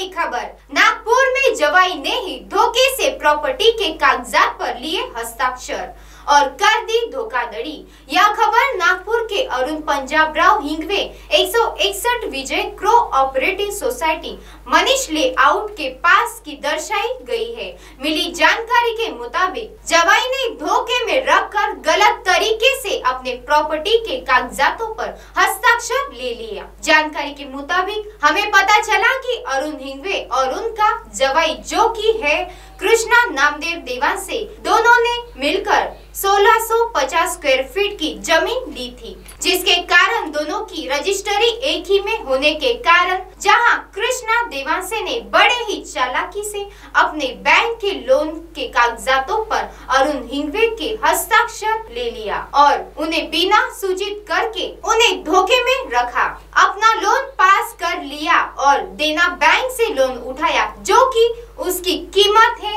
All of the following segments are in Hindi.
बड़ी खबर, नागपुर में जवाई ने ही धोखे से प्रॉपर्टी के कागजात पर लिए हस्ताक्षर और कर दी धोखाधड़ी। यह खबर नागपुर के Arun Panjabrao Hingwe 161 Vijay cooperative society Manish layout के पास की दर्शाई गई है। मिली जानकारी के मुताबिक जवाई ने धोखे में रखकर गलत तरीके से अपने प्रॉपर्टी के कागजातों पर हस्ताक्षर ले लिया। जानकारी के मुताबिक हमें पता चला कि अरुण हिंगवे और उनका जवाई जो की है कृष्णा नामदेव देवांसे, दोनों ने मिलकर 1650 स्क्वायर फीट की जमीन ली थी, जिसके कारण दोनों की रजिस्ट्री एक ही में होने के कारण जहां कृष्णा देवांसे ने बड़े ही चालाकी से अपने बैंक के लोन के कागजातों पर अरुण हिंगवे के हस्ताक्षर ले लिया और उन्हें बिना सूचित करके उन्हें धोखे में रखा। अपना लोन पास कर लिया और देना बैंक से लोन उठाया, जो कि उसकी कीमत है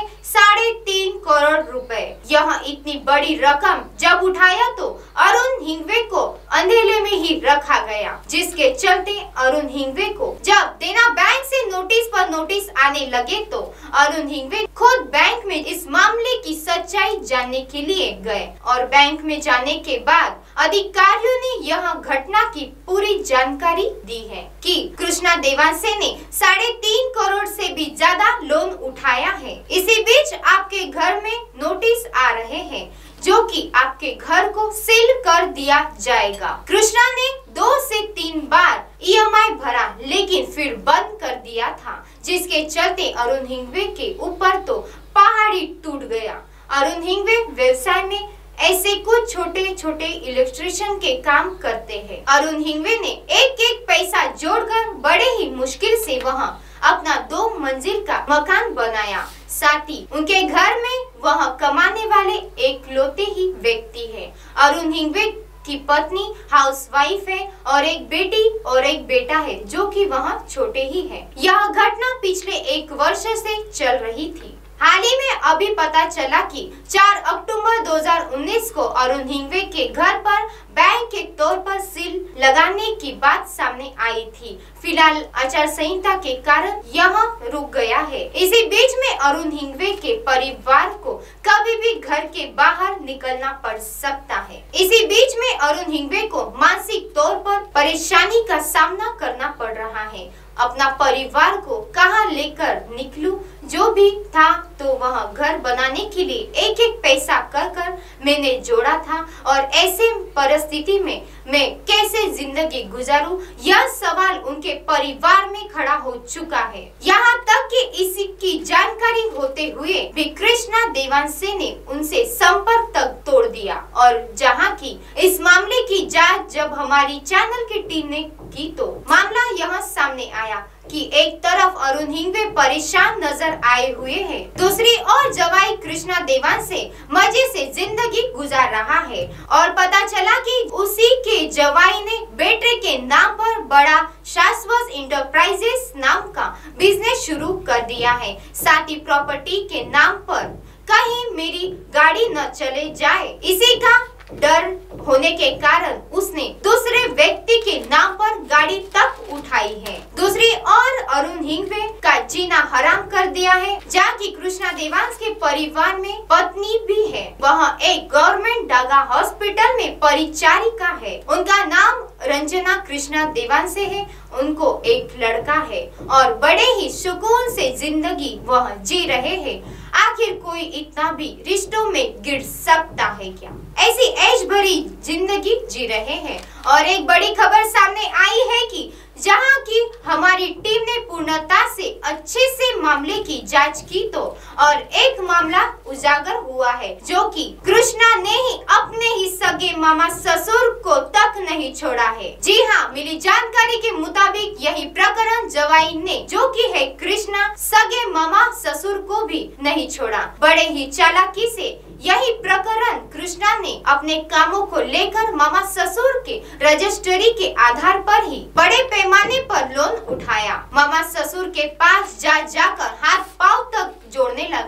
3.5 करोड़ रुपए। यह इतनी बड़ी रकम जब उठाया तो अरुण हिंगवे को अंधेरे में ही रखा गया, जिसके चलते अरुण हिंगवे को जब देना बैंक से नोटिस पर नोटिस आने लगे तो अरुण हिंगवे खुद बैंक में इस मामले की सच्चाई जानने के लिए गए और बैंक में जाने के बाद अधिकारियों ने यह घटना की पूरी जानकारी दी है कि कृष्णा देवांसे ने 3.5 करोड़ से भी ज्यादा लोन उठाया है। इसी बीच आपके घर में नोटिस आ रहे हैं, जो कि आपके घर को सील कर दिया जाएगा। कृष्णा ने 2 से 3 बार EMI भरा, लेकिन फिर बंद कर दिया था, जिसके चलते अरुण हिंगवे के ऊपर तो पहाड़ी टूट गया। अरुण हिंगवे व्यवसाय में ऐसे कुछ छोटे छोटे इलेक्ट्रिशियन के काम करते हैं। अरुण हिंगवे ने एक पैसा जोड़कर बड़े ही मुश्किल से वहां अपना 2 मंजिल का मकान बनाया। साथ ही उनके घर में वह कमाने वाले एकलौते ही व्यक्ति है। अरुण हिंगवे की पत्नी हाउसवाइफ है और एक बेटी और एक बेटा है, जो कि वहाँ छोटे ही है। यह घटना पिछले 1 वर्ष से चल रही थी। हाल ही में अभी पता चला कि 4 अक्टूबर 2019 को अरुण हिंगवे के घर पर बैंक के तौर पर सील लगाने की बात सामने आई थी। फिलहाल आचार संहिता के कारण यह रुक गया है। इसी बीच में अरुण हिंगवे के परिवार को कभी भी घर के बाहर निकलना पड़ सकता है। इसी बीच में अरुण हिंगवे को मानसिक तौर पर परेशानी का सामना करना पड़ रहा है। अपना परिवार को कहां लेकर निकलूं, जो भी था तो वह घर बनाने के लिए एक पैसा कर मैंने जोड़ा था और ऐसे परिस्थिति में मैं कैसे जिंदगी गुजारूं, यह सवाल उनके परिवार में खड़ा हो चुका है। यहाँ तक कि इसकी जानकारी होते हुए भी कृष्णा देवांसे ने उनसे संपर्क तक तोड़ दिया और जहाँ की इस मामले की जांच जब हमारी चैनल की टीम ने की तो मामला यह सामने आया कि एक तरफ अरुण हिंगवे परेशान नजर आए हुए हैं, दूसरी ओर जवाई कृष्णा देवांसे मजे से जिंदगी गुजार रहा है और पता चला कि उसी के जवाई ने बेटे के नाम पर बड़ा शाश्वत इंटरप्राइजेस नाम का बिजनेस शुरू कर दिया है। साथ ही प्रॉपर्टी के नाम पर कहीं मेरी गाड़ी न चले जाए, इसी का डर होने के कारण उसने दूसरे व्यक्ति के नाम पर गाड़ी तक उठाई है। दूसरी ओर अरुण हिंगवे का जीना हराम कर दिया है, जहाँ की कृष्णा देवांस के परिवार में पत्नी भी है। वह एक गवर्नमेंट डागा हॉस्पिटल में परिचारिका है। उनका नाम रंजना कृष्णा देवांसे है। उनको एक लड़का है और बड़े ही सुकून से जिंदगी वह जी रहे हैं। आखिर कोई इतना भी रिश्तों में गिर सकता है क्या? ऐसी ऐश भरी जिंदगी जी रहे हैं। और एक बड़ी खबर सामने आई है कि जहां की हमारी टीम ने पूर्णता से अच्छे से मामले की जांच की तो और एक मामला उजागर हुआ है, जो कि कृष्णा ने ही अपने ही सगे मामा ससुर को तक नहीं छोड़ा है। जी हाँ, मिली जानकारी के मुताबिक यही प्रकरण जवाई ने, जो कि है कृष्णा, सगे मामा ससुर को भी नहीं छोड़ा। बड़े ही चालाकी से यही प्रकरण कृष्णा ने अपने कामों को लेकर मामा ससुर के रजिस्ट्री के आधार पर ही बड़े पैमाने पर लोन उठाया। मामा ससुर के पास जाकर हाथ पांव तक जोड़ने लगा।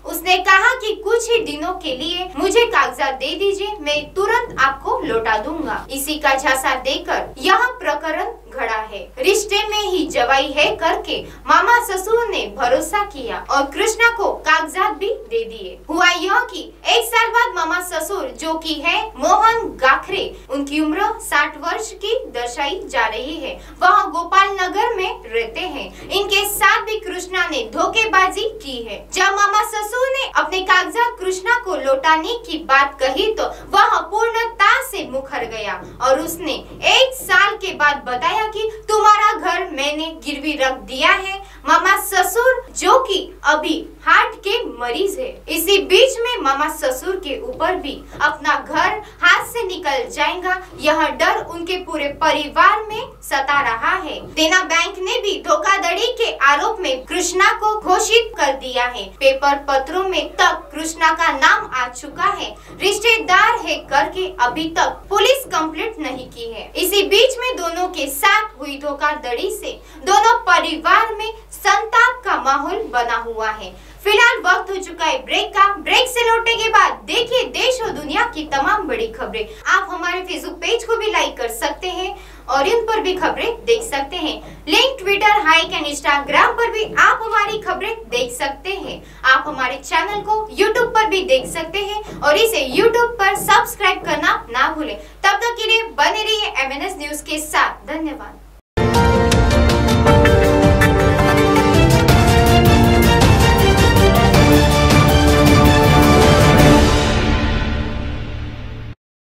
उसने कहा कि कुछ ही दिनों के लिए मुझे कागजात दे दीजिए, मैं तुरंत आपको लौटा दूंगा। इसी का झांसा देकर यह प्रकरण घड़ा है। रिश्ते में ही जवाई है करके मामा ससुर ने भरोसा किया और कृष्णा को कागजात भी दे दिए। हुआ यह कि 1 साल बाद मामा ससुर, जो कि है मोहन गाखरे, उनकी उम्र 60 वर्ष की दर्शाई जा रही है, वह गोपाल नगर में रहते हैं। इनके साथ भी कृष्णा ने धोखेबाजी की है। जब मामा ससुर ने अपने कागजात कृष्णा को लौटाने की बात कही तो वह पूर्णता से मुखर गया और उसने 1 साल के बाद बताया कि तुम्हारा घर मैंने गिरवी रख दिया है। मामा ससुर, जो कि अभी हार्ट के मरीज है। इसी बीच में मामा ससुर के ऊपर भी अपना घर हाथ से निकल जाएगा, यह डर उनके पूरे परिवार में सता रहा है। देना बैंक ने भी धोखाधड़ी के आरोप में कृष्णा को घोषित कर दिया है। पेपर पत्रों में तक कृष्णा का नाम आ चुका है। रिश्तेदार है करके अभी तक पुलिस कंप्लेंट नहीं की है। इसी बीच में दोनों के साथ हुई धोखाधड़ी से दोनों परिवार में संताप का माहौल बना हुआ है। फिलहाल वक्त हो चुका है ब्रेक का। ब्रेक से लौटने के बाद देखिए देश और दुनिया की तमाम बड़ी खबरें। आप हमारे फेसबुक पेज को भी लाइक कर सकते हैं और इन पर भी खबरें देख सकते हैं। Link Twitter, Hike and Instagram पर भी आप हमारी खबरें देख सकते हैं। आप हमारे चैनल को यूट्यूब पर भी देख सकते हैं और इसे यूट्यूब पर सब्सक्राइब करना ना भूलें। तब तक के लिए बने रहिए MNS न्यूज के साथ। धन्यवाद।